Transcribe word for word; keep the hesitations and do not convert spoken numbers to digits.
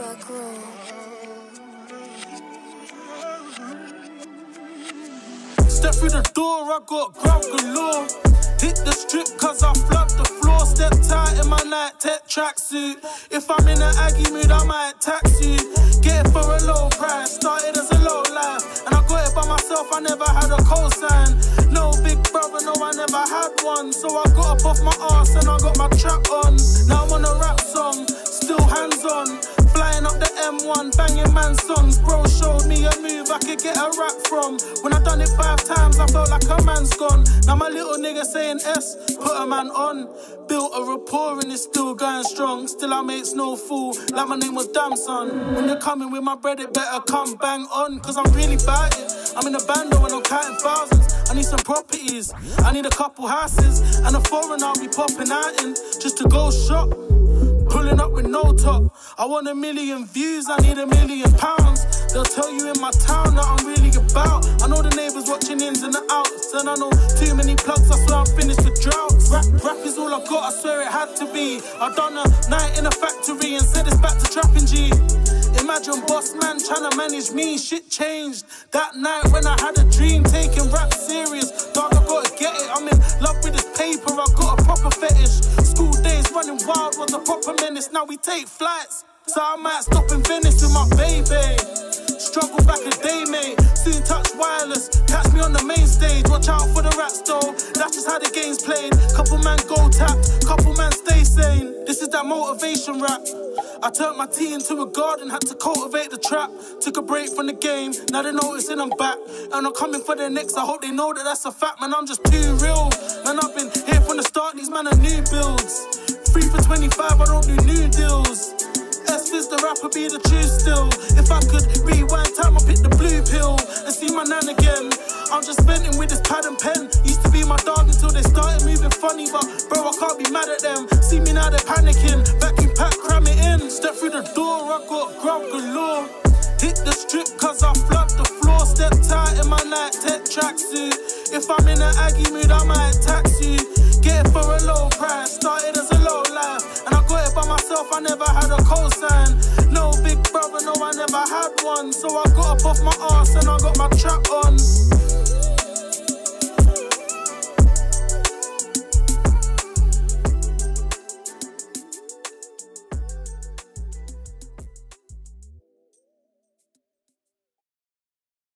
Back row. Step through the door, I got grub galore. Hit the strip cause I flood the floor. Step tight in my night tech tracksuit. If I'm in an Aggie mood, I might tax you. Get it for a low price, started as a low life. And I got it by myself, I never had a cosign. No big brother, no I never had one. So I got up off my arse and I got my trap on. Now I'm on a rap song, still hands on. Flying up the M one, banging man songs. Bro showed me a move I could get a rap from. When I done it five times, I felt like a man's gone. Now my little nigga saying S, put a man on. Built a rapport and it's still going strong. Still I mate's no fool, like my name was Damn Son. When you're coming with my bread, it better come bang on. Cause I'm really about it. I'm in a bando and I'm counting thousands. I need some properties, I need a couple houses. And a foreign I'll be popping out in, just to go shop. Pulling up with no top. I want a million views, I need a million pounds. They'll tell you in my town that I'm really about. I know the neighbours watching ins and the outs. And I know too many plugs, I swear I'm finished with droughts. Rap, rap is all I got, I swear it had to be. I done a night in a factory and said it's back to trapping G. Imagine boss man trying to manage me, shit changed. That night when I had a dream, taking rap serious. Dog, I gotta get it, I'm in love with this paper, I got a proper fetish. School days running wild was a proper menace, now we take flights. So I might stop in Venice with my baby. Struggle back a day, mate. Soon touch wireless. Catch me on the main stage. Watch out for the raps, though. That's just how the game's played. Couple man go tapped. Couple man stay sane. This is that motivation rap. I turned my tea into a garden. Had to cultivate the trap. Took a break from the game. Now they're noticing I'm back. And I'm coming for the next. I hope they know that that's a fact. Man, I'm just too real. Man, I've been here from the start. These man are new builds. Free for twenty-five. I don't do new deals. S-Fizz the rapper be the truth still. If I could rewind time, I'll pick the blue pill and see my nan again. I'm just venting with this pad and pen. Used to be my dog until they started moving funny, but bro, I can't be mad at them. See me now, they're panicking. Vacuum pack, cram it in. Step through the door, I got grub galore. Hit the strip cause I flood the floor. Step tight in my night tech tracksuit. If I'm in an Aggie mood, I might tax you. Get it for a low price, started as a low life. And I got it by myself, I never had a cosign. No big brother, no I never had one. So I got up off my arse and I got my trap on.